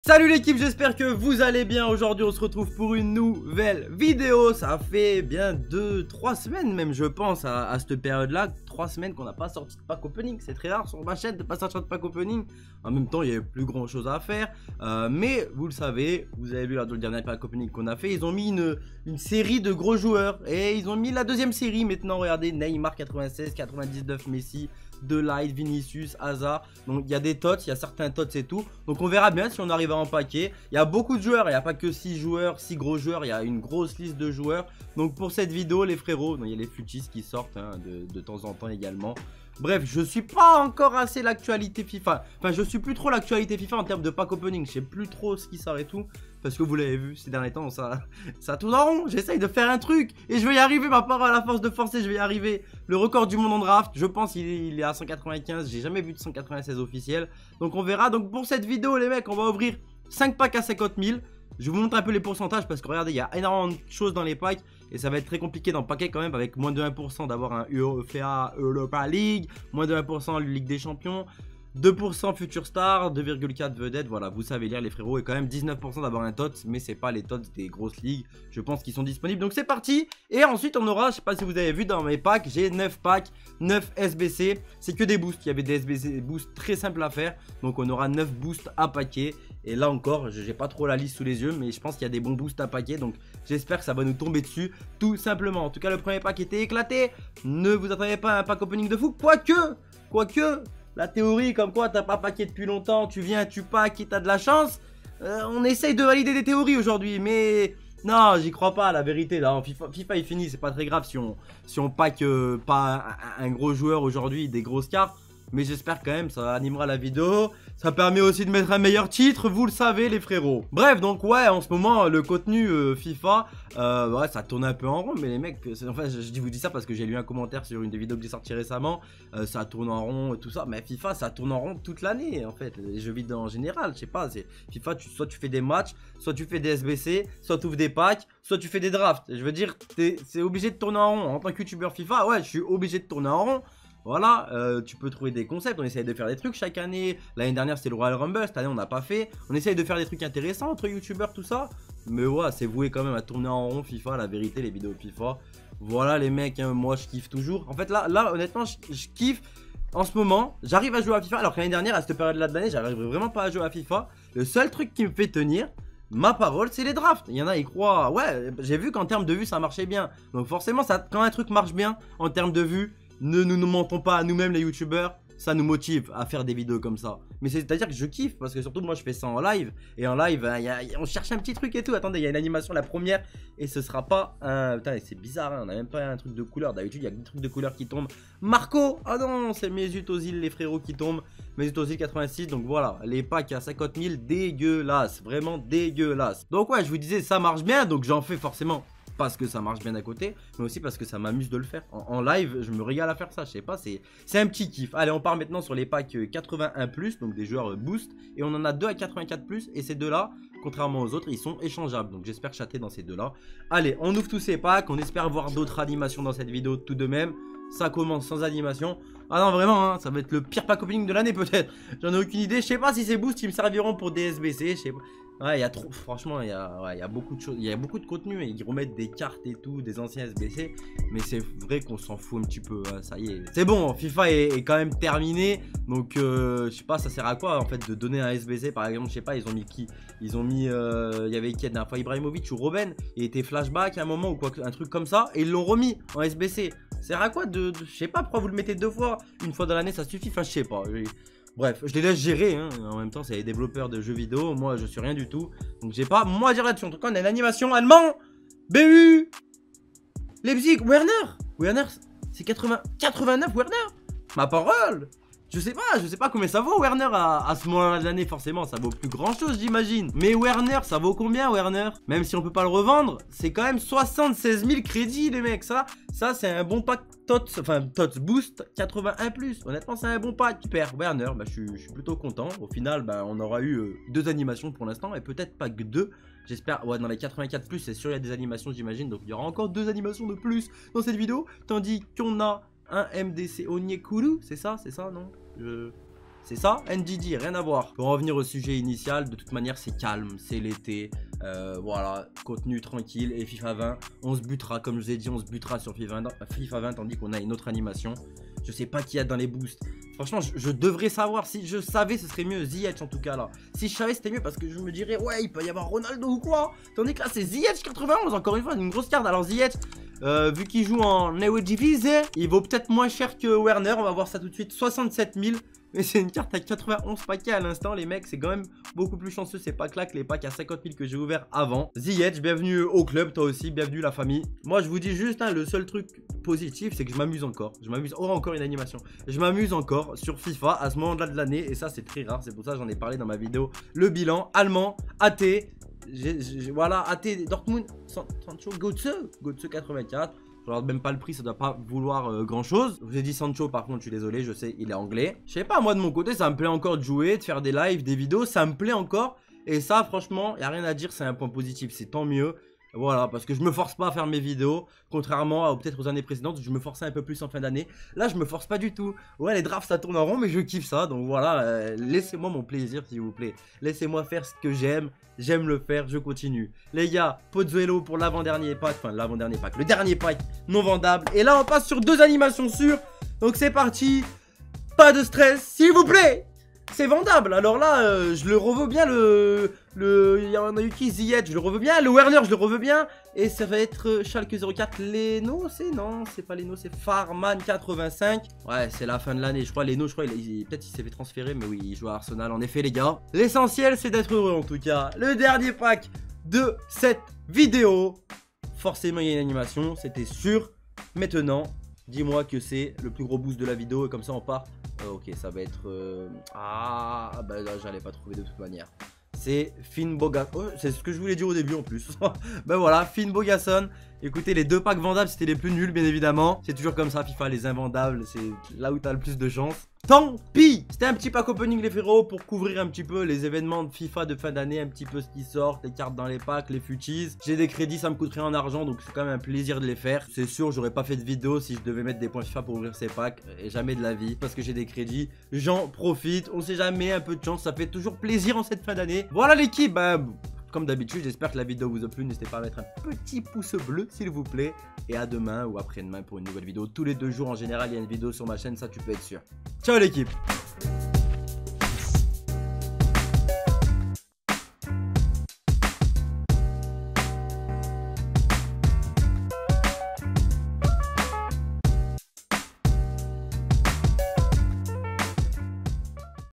Salut l'équipe, j'espère que vous allez bien. Aujourd'hui on se retrouve pour une nouvelle vidéo. Ça fait bien 2-3 semaines même je pense à cette période là. 3 semaines qu'on n'a pas sorti de pack opening. C'est très rare sur ma chaîne de pas sortir de pack opening. En même temps il y avait plus grand chose à faire, mais vous le savez, vous avez vu là dans le dernier pack opening qu'on a fait, ils ont mis une série de gros joueurs. Et ils ont mis la deuxième série maintenant. Regardez, Neymar 96, 99 Messi, De Ligt, Vinicius, Hazard. Donc il y a des tots, il y a certains tots et tout. Donc on verra bien si on arrive à empaquer. Il y a beaucoup de joueurs, il n'y a pas que 6 joueurs, 6 gros joueurs, il y a une grosse liste de joueurs. Donc pour cette vidéo les frérots, il y a les futis qui sortent hein, de temps en temps également. Bref, je suis pas encore assez l'actualité FIFA. Enfin, je suis plus trop l'actualité FIFA en termes de pack opening. Je sais plus trop ce qui sort et tout. Parce que vous l'avez vu ces derniers temps, ça tourne en rond. J'essaye de faire un truc et je vais y arriver. Ma parole, à la force de forcer, je vais y arriver. Le record du monde en draft, je pense il est à 195. J'ai jamais vu de 196 officiel. Donc on verra. Donc pour cette vidéo, les mecs, on va ouvrir 5 packs à 50 000. Je vous montre un peu les pourcentages parce que regardez, il y a énormément de choses dans les packs et ça va être très compliqué d'en paquer quand même avec moins de 1% d'avoir un UEFA Europa League, moins de 1% Ligue des Champions, 2% Future Star, 2,4 vedettes, voilà, vous savez lire les frérots, et quand même 19% d'avoir un TOTS, mais c'est pas les TOTS des grosses ligues, je pense qu'ils sont disponibles, donc c'est parti. Et ensuite on aura, je sais pas si vous avez vu dans mes packs, j'ai 9 packs, 9 SBC, c'est que des boosts, il y avait des SBC boosts très simples à faire, donc on aura 9 boosts à paquer. Et là encore, j'ai pas trop la liste sous les yeux, mais je pense qu'il y a des bons boosts à paquer, donc j'espère que ça va nous tomber dessus, tout simplement. En tout cas, le premier pack était éclaté, ne vous attendez pas à un pack opening de fou, quoique, la théorie comme quoi t'as pas paqué depuis longtemps, tu viens, tu packs et t'as de la chance, on essaye de valider des théories aujourd'hui, mais non, j'y crois pas, la vérité, là, FIFA est fini, c'est pas très grave si on pack pas un gros joueur aujourd'hui, des grosses cartes. Mais j'espère quand même, ça animera la vidéo. Ça permet aussi de mettre un meilleur titre, vous le savez les frérots. Bref, donc ouais, en ce moment, le contenu FIFA, ouais, ça tourne un peu en rond. Mais les mecs, enfin, je vous dis ça parce que j'ai lu un commentaire sur une des vidéos que j'ai sorti récemment. Ça tourne en rond et tout ça. Mais FIFA, ça tourne en rond toute l'année, en fait. Les jeux vidéo en général, je sais pas. FIFA, soit tu fais des matchs, soit tu fais des SBC, soit tu ouvres des packs, soit tu fais des drafts. Je veux dire, c'est obligé de tourner en rond. En tant que youtubeur FIFA, ouais, je suis obligé de tourner en rond. Voilà, tu peux trouver des concepts, on essaye de faire des trucs chaque année. L'année dernière c'était le Royal Rumble, cette année on n'a pas fait. On essaye de faire des trucs intéressants entre youtubeurs, tout ça. Mais ouais, c'est voué quand même à tourner en rond FIFA, la vérité, les vidéos FIFA. Voilà les mecs, hein, moi je kiffe toujours. En fait là honnêtement, je kiffe. En ce moment, j'arrive à jouer à FIFA, alors que l'année dernière, à cette période-là de l'année, j'arrive vraiment pas à jouer à FIFA. Le seul truc qui me fait tenir, ma parole, c'est les drafts. Il y en a, ils croient, ouais, j'ai vu qu'en termes de vues, ça marchait bien. Donc forcément, quand un truc marche bien en termes de vues, ne nous mentons pas à nous-mêmes les youtubeurs, ça nous motive à faire des vidéos comme ça. Mais c'est à dire que je kiffe parce que surtout moi je fais ça en live. Et en live, on cherche un petit truc et tout. Attendez, il y a une animation la première et ce sera pas un... Putain, c'est bizarre, hein, on a même pas un truc de couleur. D'habitude il y a des trucs de couleur qui tombent. Marco, ah non, c'est Mesut Özil les frérots qui tombent. Mesut Özil 86, donc voilà, les packs à 50 000, dégueulasse, vraiment dégueulasse. Donc ouais, je vous disais ça marche bien, donc j'en fais forcément. Parce que ça marche bien à côté, mais aussi parce que ça m'amuse de le faire. En live, je me régale à faire ça, je sais pas, c'est un petit kiff. Allez, on part maintenant sur les packs 81+, donc des joueurs boost. Et on en a 2 à 84+, et ces deux-là, contrairement aux autres, ils sont échangeables. Donc j'espère chatter dans ces deux-là. Allez, on ouvre tous ces packs, on espère voir d'autres animations dans cette vidéo tout de même. Ça commence sans animation. Ah non, vraiment, hein, ça va être le pire pack opening de l'année peut-être. J'en ai aucune idée, je sais pas si ces boosts, ils me serviront pour des SBC, je sais pas. Ouais, il y a trop, franchement, il y a beaucoup de choses, il y a beaucoup de contenu et ils remettent des cartes et tout, des anciens SBC, mais c'est vrai qu'on s'en fout un petit peu, hein, ça y est. C'est bon, FIFA est quand même terminé, donc je sais pas, ça sert à quoi en fait de donner un SBC par exemple, je sais pas, ils ont mis qui? Ils ont mis, il y avait qui la dernière fois, Ibrahimovic ou Robben, il était flashback à un moment ou quoi, un truc comme ça, et ils l'ont remis en SBC. Ça sert à quoi je sais pas pourquoi vous le mettez deux fois, une fois dans l'année ça suffit, enfin je sais pas. Bref, je les laisse gérer, hein. En même temps c'est les développeurs de jeux vidéo, moi je suis rien du tout. Donc j'ai pas moi à dire là-dessus. En tout cas on a une animation allemand, BU, Leipzig, Werner, c'est 89 Werner. Ma parole. Je sais pas combien ça vaut Werner à ce moment-là de l'année, forcément ça vaut plus grand chose j'imagine. Mais Werner, ça vaut combien Werner? Même si on peut pas le revendre, c'est quand même 76 000 crédits les mecs, ça c'est un bon pack TOTS, enfin TOTS Boost 81+, honnêtement c'est un bon pack. Super, Werner, bah, je suis plutôt content. Au final, bah, on aura eu 2 animations pour l'instant et peut-être pas que 2. J'espère, ouais dans les 84+, c'est sûr il y a des animations j'imagine, donc il y aura encore 2 animations de plus dans cette vidéo. Tandis qu'on a un MDC Onyekuru, c'est ça non C'est ça, NDD, rien à voir. Pour revenir au sujet initial, de toute manière c'est calme, c'est l'été. Voilà, contenu tranquille. Et FIFA 20, on se butera, comme je vous ai dit, on se butera sur FIFA 20 tandis qu'on a une autre animation. Je sais pas qui y a dans les boosts. Franchement, je devrais savoir. Si je savais, ce serait mieux. Ziyech en tout cas là. Si je savais, c'était mieux parce que je me dirais, ouais, il peut y avoir Ronaldo ou quoi. Tandis que là, c'est Ziyech 91. Encore une fois, une grosse carte. Alors, Ziyech, vu qu'il joue en Eredivisie, il vaut peut-être moins cher que Werner. On va voir ça tout de suite. 67 000. Mais c'est une carte à 91 paquets à l'instant, les mecs. C'est quand même beaucoup plus chanceux. C'est pas claque les packs à 50 000 que j'ai ouvert avant. Ziyech, bienvenue au club. Toi aussi, bienvenue la famille. Moi, je vous dis juste, hein, le seul truc positif, c'est que je m'amuse encore. Je m'amuse. Oh, encore une animation. Je m'amuse encore sur FIFA à ce moment-là de l'année. Et ça, c'est très rare. C'est pour ça que j'en ai parlé dans ma vidéo. Le bilan allemand, AT. Voilà, AT Dortmund, Sancho, Götze 84. Je regarde même pas le prix, ça doit pas vouloir grand chose. Je vous ai dit Sancho, par contre, je suis désolé, je sais, il est anglais. Je sais pas, moi de mon côté, ça me plaît encore de jouer, de faire des lives, des vidéos, ça me plaît encore. Et ça, franchement, y a rien à dire, c'est un point positif, c'est tant mieux. Voilà, parce que je me force pas à faire mes vidéos, contrairement à peut-être aux années précédentes où je me forçais un peu plus en fin d'année. Là, je me force pas du tout. Ouais, les drafts ça tourne en rond, mais je kiffe ça. Donc voilà, laissez-moi mon plaisir s'il vous plaît. Laissez-moi faire ce que j'aime. J'aime le faire, je continue. Les gars, Pozuelo pour l'avant-dernier pack. Enfin, l'avant-dernier pack, le dernier pack non vendable. Et là, on passe sur 2 animations sûres. Donc c'est parti. Pas de stress, s'il vous plaît. C'est vendable. Alors là, je le reveux bien il y en a eu qui, Ziyech, je le reveux bien. Le Werner, je le reveux bien. Et ça va être Schalke 04. Leno, non, c'est pas Leno, c'est Farman 85. Ouais, c'est la fin de l'année. Je crois Leno, peut-être il s'est fait transférer, mais oui, il joue à Arsenal en effet, les gars. L'essentiel, c'est d'être heureux en tout cas. Le dernier pack de cette vidéo. Forcément, il y a une animation, c'était sûr. Maintenant, dis-moi que c'est le plus gros boost de la vidéo et comme ça on part. Ok, ça va être... Ah, bah là, j'allais pas trouver de toute manière. C'est Finn Bogason. Oh, c'est ce que je voulais dire au début en plus. Ben voilà, Finn Bogason. Écoutez, les 2 packs vendables, c'était les plus nuls, bien évidemment. C'est toujours comme ça, FIFA, les invendables, c'est là où t'as le plus de chance. Tant pis. C'était un petit pack opening, les frérots, pour couvrir un petit peu les événements de FIFA de fin d'année, un petit peu ce qui sort, les cartes dans les packs, les futis. J'ai des crédits, ça me coûterait en argent, donc c'est quand même un plaisir de les faire. C'est sûr, j'aurais pas fait de vidéo si je devais mettre des points FIFA pour ouvrir ces packs, et jamais de la vie, parce que j'ai des crédits. J'en profite, on sait jamais, un peu de chance, ça fait toujours plaisir en cette fin d'année. Voilà l'équipe, bah... Comme d'habitude, j'espère que la vidéo vous a plu. N'hésitez pas à mettre un petit pouce bleu s'il vous plaît. Et à demain ou après-demain pour une nouvelle vidéo. Tous les 2 jours en général, il y a une vidéo sur ma chaîne, ça tu peux être sûr. Ciao l'équipe!